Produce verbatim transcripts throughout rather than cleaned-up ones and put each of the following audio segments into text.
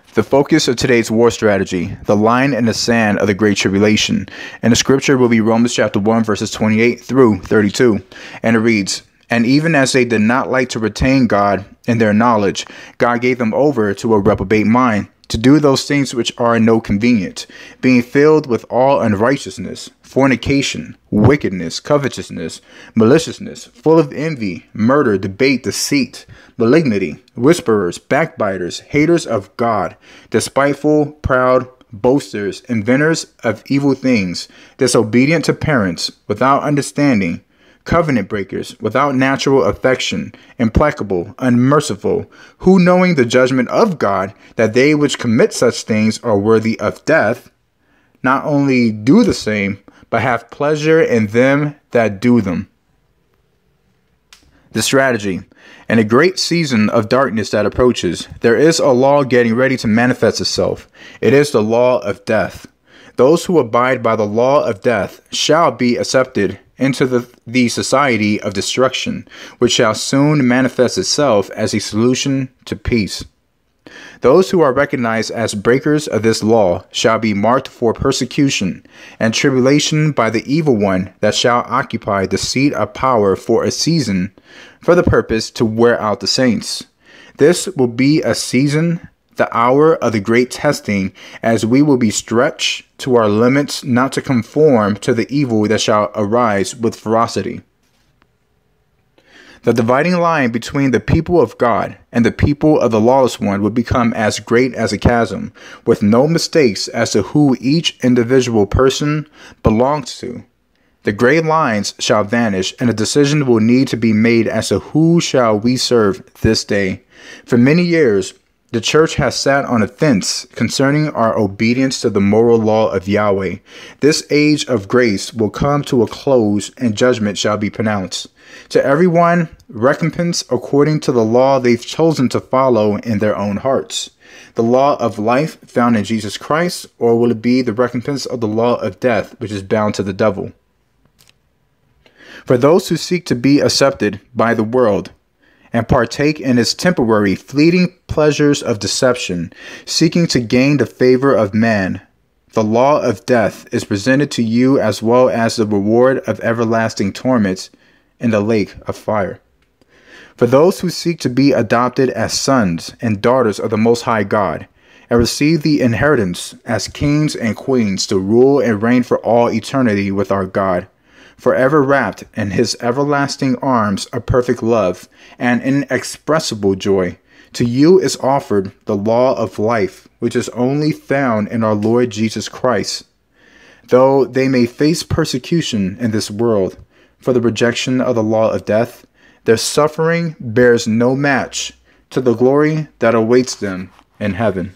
The focus of today's war strategy, the line in the sand of the Great Tribulation, and the scripture will be Romans chapter one, verses twenty-eight through thirty-two, and it reads, "And even as they did not like to retain God in their knowledge, God gave them over to a reprobate mind, to do those things which are no convenient, being filled with all unrighteousness, fornication, wickedness, covetousness, maliciousness, full of envy, murder, debate, deceit, malignity, whisperers, backbiters, haters of God, despiteful, proud, boasters, inventors of evil things, disobedient to parents, without understanding, covenant breakers, without natural affection, implacable, unmerciful, who knowing the judgment of God, that they which commit such things are worthy of death, not only do the same, but have pleasure in them that do them." The strategy. In a great season of darkness that approaches, there is a law getting ready to manifest itself. It is the law of death. Those who abide by the law of death shall be accepted into the, the society of destruction, which shall soon manifest itself as a solution to peace. Those who are recognized as breakers of this law shall be marked for persecution and tribulation by the evil one that shall occupy the seat of power for a season, for the purpose to wear out the saints. This will be a season, the hour of the great testing, as we will be stretched to our limits not to conform to the evil that shall arise with ferocity. The dividing line between the people of God and the people of the lawless one will become as great as a chasm, with no mistakes as to who each individual person belongs to. The gray lines shall vanish, and a decision will need to be made as to who shall we serve this day. For many years, the church has sat on a fence concerning our obedience to the moral law of Yahweh. This age of grace will come to a close, and judgment shall be pronounced. To everyone, recompense according to the law they've chosen to follow in their own hearts. The law of life found in Jesus Christ, or will it be the recompense of the law of death, which is bound to the devil? For those who seek to be accepted by the world and partake in its temporary, fleeting pleasures of deception, seeking to gain the favor of man, the law of death is presented to you, as well as the reward of everlasting torments in the lake of fire. For those who seek to be adopted as sons and daughters of the Most High God, and receive the inheritance as kings and queens to rule and reign for all eternity with our God, forever wrapped in his everlasting arms of perfect love and inexpressible joy, to you is offered the law of life, which is only found in our Lord Jesus Christ. Though they may face persecution in this world for the rejection of the law of death, their suffering bears no match to the glory that awaits them in heaven.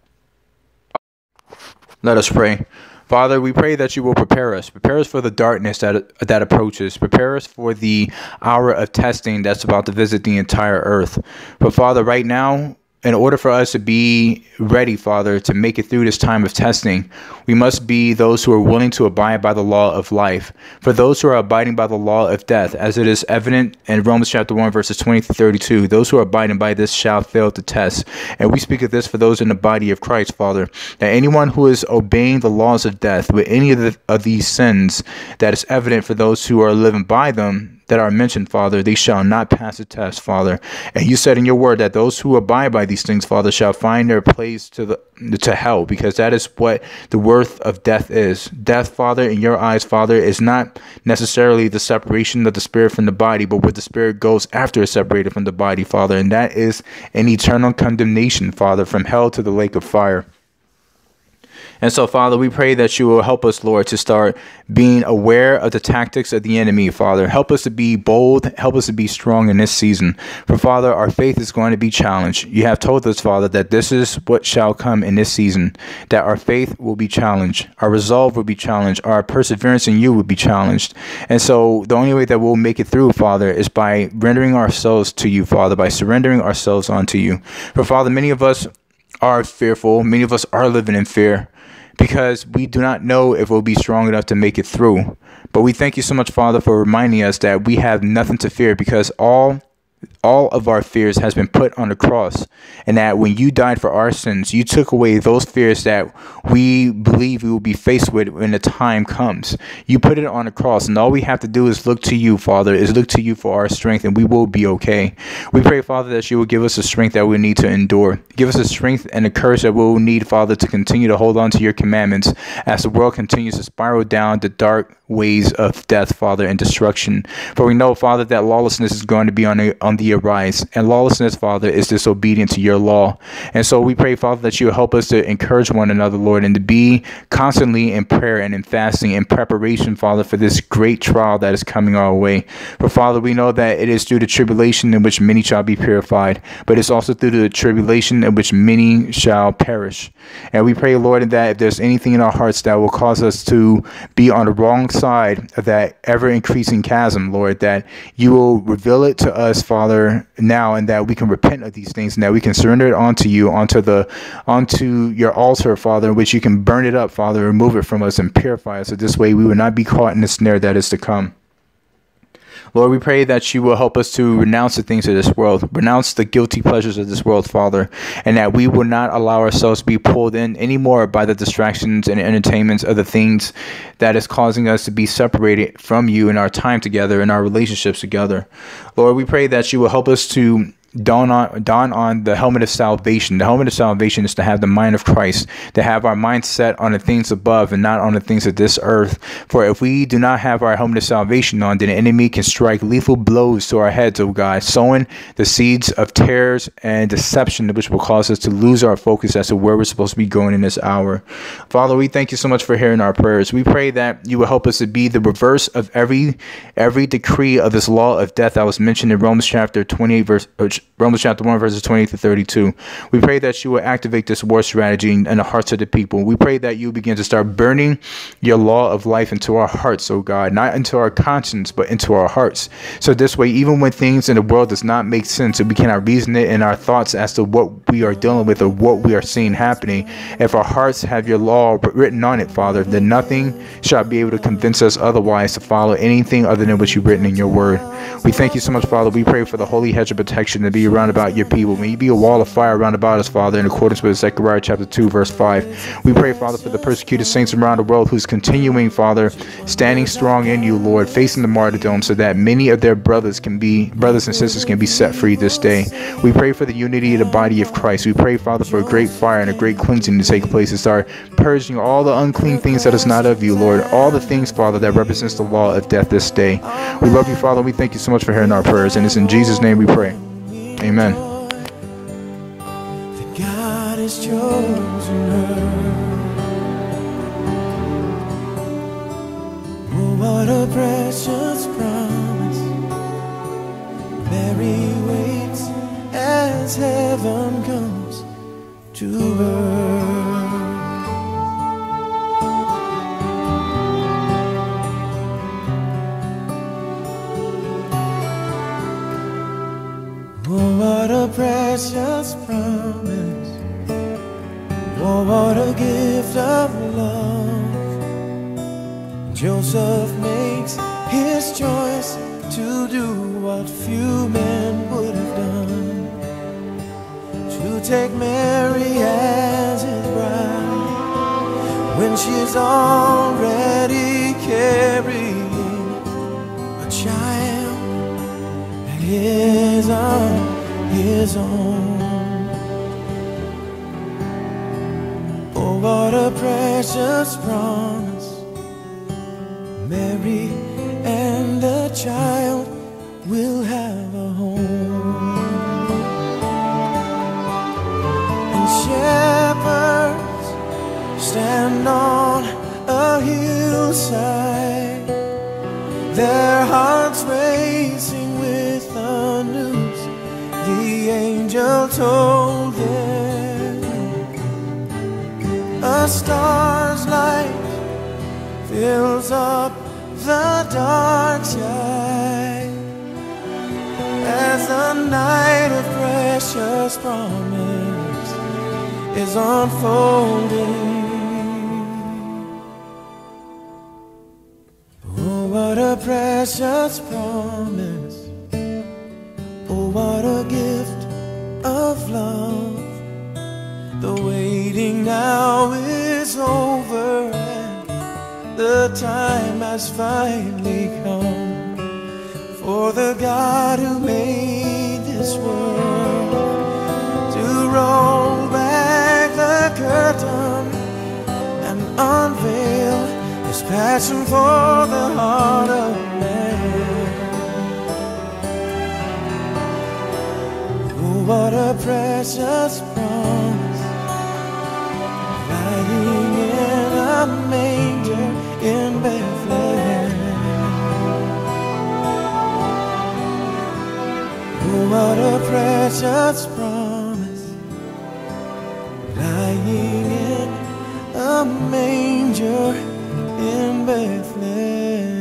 Let us pray. Father, we pray that you will prepare us. Prepare us for the darkness that that approaches. Prepare us for the hour of testing that's about to visit the entire earth. But Father, right now, in order for us to be ready, Father, to make it through this time of testing, we must be those who are willing to abide by the law of life. For those who are abiding by the law of death, as it is evident in Romans chapter one, verses twenty to thirty-two, those who are abiding by this shall fail the test. And we speak of this for those in the body of Christ, Father, that anyone who is obeying the laws of death with any of, the, of these sins that is evident for those who are living by them, that are mentioned, Father, they shall not pass the test, Father. And you said in your word that those who abide by these things, Father, shall find their place to the to hell, because that is what the worth of death is. Death, Father, in your eyes, Father, is not necessarily the separation of the spirit from the body, but where the spirit goes after it's separated from the body, Father, and that is an eternal condemnation, Father, from hell to the lake of fire. And so, Father, we pray that you will help us, Lord, to start being aware of the tactics of the enemy, Father. Help us to be bold. Help us to be strong in this season. For, Father, our faith is going to be challenged. You have told us, Father, that this is what shall come in this season, that our faith will be challenged. Our resolve will be challenged. Our perseverance in you will be challenged. And so the only way that we'll make it through, Father, is by rendering ourselves to you, Father, by surrendering ourselves unto you. For, Father, many of us are fearful. Many of us are living in fear, because we do not know if we'll be strong enough to make it through. But we thank you so much, Father, for reminding us that we have nothing to fear, because all all of our fears has been put on the cross, and that when you died for our sins, you took away those fears that we believe we will be faced with when the time comes. You put it on the cross, and all we have to do is look to you, Father, is look to you for our strength, and we will be okay. We pray, Father, that you will give us the strength that we need to endure. Give us the strength and the courage that we will need, Father, to continue to hold on to your commandments as the world continues to spiral down the dark ways of death, Father, and destruction. For we know, Father, that lawlessness is going to be on the, on the arise, and lawlessness, Father, is disobedient to your law. And so we pray, Father, that you will help us to encourage one another, Lord, and to be constantly in prayer and in fasting in preparation, Father, for this great trial that is coming our way. For Father, we know that it is through the tribulation in which many shall be purified, but it's also through the tribulation in which many shall perish. And we pray, Lord, that if there's anything in our hearts that will cause us to be on the wrong side of that ever-increasing chasm, Lord, that you will reveal it to us, Father, now, and that we can repent of these things, and that we can surrender it onto you, onto the onto your altar, Father, in which you can burn it up, Father, remove it from us and purify us, so this way we will not be caught in the snare that is to come. Lord, we pray that you will help us to renounce the things of this world, renounce the guilty pleasures of this world, Father, and that we will not allow ourselves to be pulled in anymore by the distractions and entertainments of the things that is causing us to be separated from you in our time together, in our relationships together. Lord, we pray that you will help us to Don on, don on the helmet of salvation. The helmet of salvation is to have the mind of Christ, to have our mind set on the things above and not on the things of this earth. For if we do not have our helmet of salvation on, then the enemy can strike lethal blows to our heads, oh God, sowing the seeds of terrors and deception, which will cause us to lose our focus as to where we're supposed to be going in this hour. Father, we thank you so much for hearing our prayers. We pray that you will help us to be the reverse of every every decree of this law of death that was mentioned in Romans chapter twenty-eight, verse Romans chapter one, verses twenty to thirty-two. We pray that you will activate this war strategy in the hearts of the people. We pray that you begin to start burning your law of life into our hearts, oh God, not into our conscience, but into our hearts. So this way, even when things in the world does not make sense, and we cannot reason it in our thoughts as to what we are dealing with or what we are seeing happening, if our hearts have your law written on it, Father, then nothing shall be able to convince us otherwise to follow anything other than what you've written in your word. We thank you so much, Father. We pray for the holy hedge of protection to be around about your people. May you be a wall of fire around about us, Father, in accordance with Zechariah chapter two, verse five. We pray, Father, for the persecuted saints around the world who's continuing, Father, standing strong in you, Lord, facing the martyrdom, so that many of their brothers can be, brothers and sisters can be set free this day. We pray for the unity of the body of Christ. We pray, Father, for a great fire and a great cleansing to take place, to start purging all the unclean things that is not of you, Lord, all the things, Father, that represents the law of death this day. We love you, Father. We thank you so much for hearing our prayers, and it's in Jesus' name we pray. Amen. God has chosen her. Oh, what a precious promise. Mary waits as heaven comes to her. Oh, what a precious promise. Oh, what a gift of love. Joseph makes his choice to do what few men would have done, to take Mary as his bride when she's already carrying a child that is on his own. Oh, what a precious promise. Mary and the child will have a home. And shepherds stand on a hillside, their hearts racing with the news the angel told them. A star's light fills up the dark sky as the night of precious promise is unfolding. Oh, what a precious promise. Oh, of love. The waiting now is over, and the time has finally come for the God who made this world to roll back the curtain and unveil His passion for the heart of man. Oh, what a precious promise, lying in a manger in Bethlehem. Oh, what a precious promise, lying in a manger in Bethlehem.